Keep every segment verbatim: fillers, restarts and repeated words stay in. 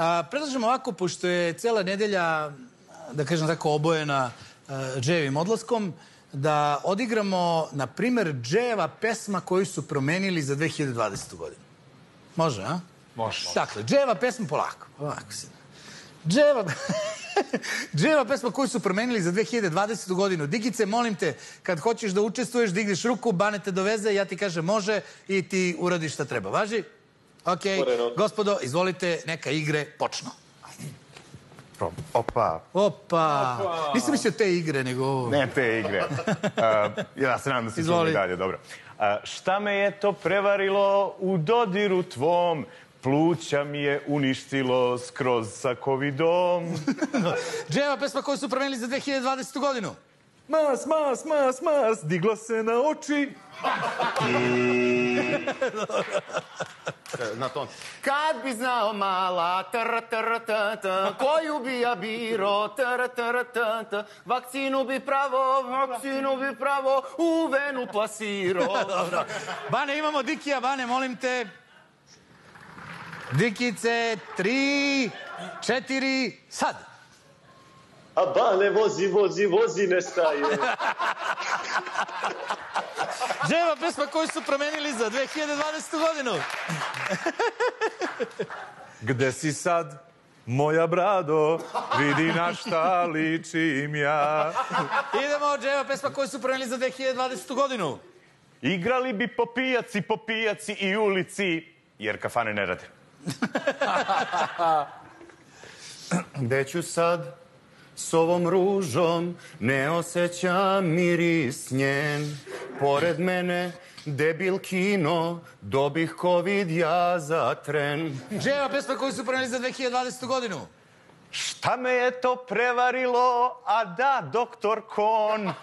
Predlažem ovako, pošto je cela nedelja, da kažem tako, obojena Džejevim odlaskom, da odigramo, na primer, Džejeva pesma koju su promenili za dve hiljade dvadesetu godinu. Može, a? Može. Dakle, Džejeva pesma polako. Ovako se... Džejeva... Džejeva pesma koju su promenili za dve hiljade dvadesetu godinu. Digice, molim te, kad hoćeš da učestvuješ, digneš ruku, Bane te doveze, ja ti kažem može i ti uradiš šta treba. Važi? Ok. Gospodo, izvolite, neka igre počnu. Opa. Opa. Nisam mislio te igre, nego... Ne te igre. Ja se nadam da se čuo i dalje, dobro. Šta me je to prevarilo u dodiru tvom? Pluća mi je uništilo skroz sa covidom. Džejeva pesma koju su promenili za dve hiljade dvadesetu godinu. Mas, mas, mas, mas, digla se na oči. Na ton. Kad bi znao mala, tr, tr, tr, tr, koju bi ja biro, tr, tr, tr, tr, vakcinu bi pravo, vakcinu bi pravo, u venu plasiro. Bane, imamo Dikija, Bane, molim te. Dikice, tri, četiri, sad. A Bane vozi, vozi, vozi, ne staje. Džejeva pesma koju su promenili za dve hiljade dvadesetu godinu. Gde si sad, moja brado, vidi na šta ličim ja. Idemo, Džejeva pesma koju su promenili za dve hiljade dvadesetu godinu. Igrali bi po pijaci, po pijaci i ulici, jer kafane ne rade. Gde ću sad s ovom ružom, ne osjećam miris njen. Pored mene debil kino, dobih covid ja za tren. Džejeva pesma koju su promenili za dve hiljade dvadesetu godinu. Šta me je to prevarilo, a da, doktor Kon.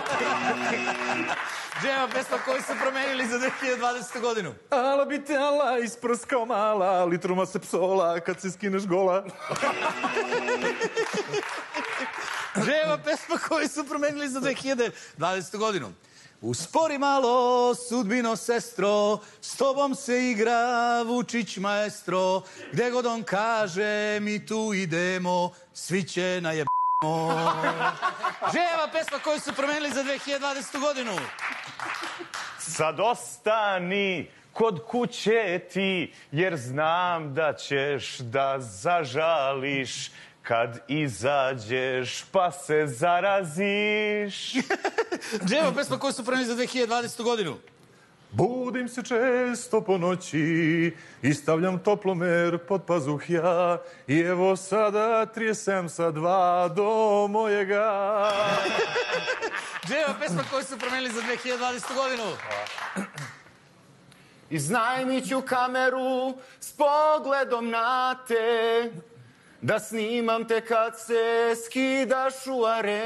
Džejeva pesma koju su promenili za dve hiljade dvadesetu godinu. Ala bi te ala isprskao mala, litruma se psola kad se skineš gola. Džejeva pesma koju su promenili za dve hiljade dvadesetu godinu. Uspori malo, sudbino sestro, s tobom se igra Vučić maestro, gde god on kaže mi tu idemo, svi će najebamo. Džejeva pesma koju su promenili za dve hiljade dvadesetu godinu. Sad ostani kod kuće ti, jer znam da ćeš da zažališ kad izađeš pa se zaraziš. Džejeva pesma koju su promenili za dve hiljade dvadesetu godinu. Budim se često po noći i stavljam toplomer pod pazuh ja i evo sada trideset sedam sa dva do mojega. Džejeva pesma koju su promenili za dve hiljade dvadesetu godinu. Iznajmiću kameru s pogledom na te, da snimam te kad se skidaš u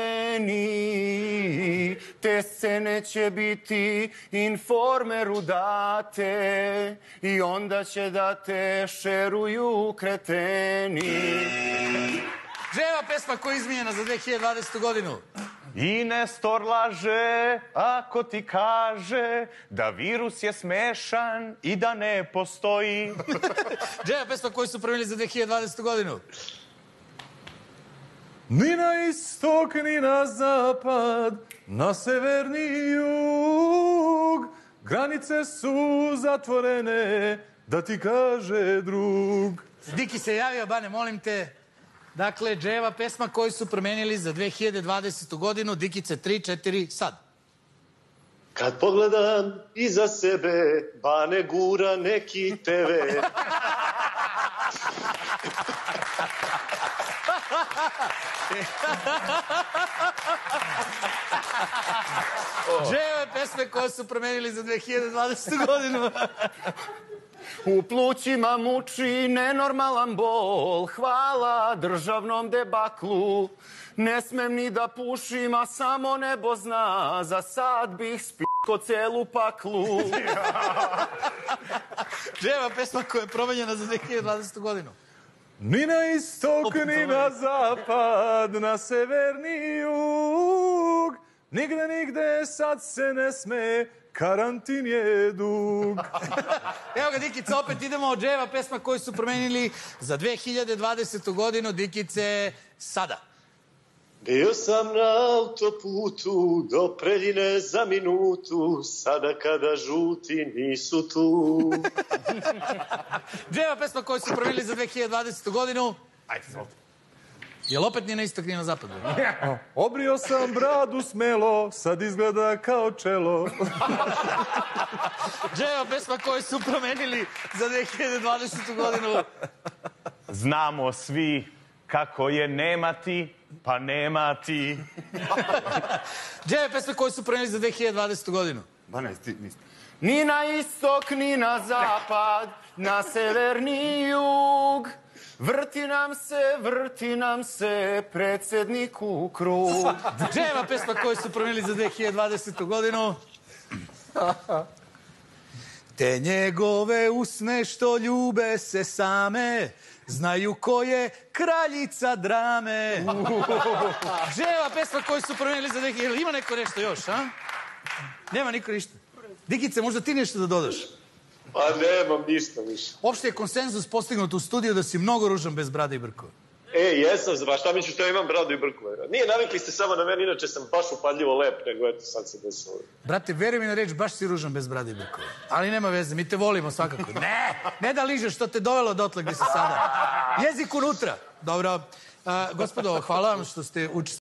areni. Te scene će biti Informeru date i onda će da te šeruju kreteni. Džejeva pesma koja je izmijenjena za dve hiljade dvadesetu godinu. I Nestor laže ako ti kaže da virus je smešan i da ne postoji. Džejeva pesma koju su promenili za dve hiljade dvadesetu godinu. Ni na istok, ni na zapad, na sever ni jug, granice su zatvorene, da ti kaže drug. Diki se javio, Bane, molim te. Dakle, Džejeva pesma koju su promenili za dve hiljade dvadesetu godinu. Dikice, tri, četiri, sad. Kad pogledam iza sebe, Bane gura neki te ve. Džejeve pesme koje su promenili za dve hiljade dvadesetu godinu. U plućima muči nenormalan bol, hvala državnom debaklu. Ne smem ni da pušim, a samo nebo zna, za sad bih spiko celu paklu. Džejeva pesma koja je promenjena za dve hiljade dvadesetu godinu. Ni na istok, ni na zapad, na sever ni jug, nigde, nigde sad se ne sme, karantin je dug. Evo ga, Dikica, opet idemo od dževa, pesma koju su promenili za dve hiljade dvadesetu godinu. Dikice, sada. Bio sam na autoputu do Preljine za minutu, sada kada žuti nisu tu. Dževa, pesma koju su promenili za dve hiljade dvadesetu godinu. Ajde, izvolite. Jel opet ni na istok, ni na zapadu? Obrio sam bradu smelo, sad izgleda kao čelo. Dževa, pesma koju su promenili za dve hiljade dvadesetu godinu. Znamo svi kako je nemati, pa nemati. Dževa, pesma koju su promenili za dve hiljade dvadesetu godinu. Ba ne, ti niste. Ni na istok, ni na zapad, na sever, ni jug. Vrti nam se, vrti nam se, predsjednik u krug. Dževa, pesma koju su promenili za dve hiljade dvadesetu godinu. Te njegove usne što ljube se same, znaju ko je kraljica drame. Dževa, pesma koju su promenili za dve hiljade... Ima neko nešto još, a? Nema niko ništa. Dikice, možda ti nešto da dodaš? Pa nemam ništa više. Opšte je konsenzus postignut u studiju da si mnogo ružan bez brade i brkova. E, jesam, ba šta misliš što ja imam bradu i brkove? Nije, navikli ste samo na meni, inače sam baš upadljivo lep, nego eto, sad se desilo. Brate, veri mi na reč, baš si ružan bez brade i brkova. Ali nema veze, mi te volimo svakako. Ne, ne da ližeš, što te dovelo dotle gde si sada. Jezik unutra. Dobro. Uh, gospodo, hvala vam što ste učestvovali.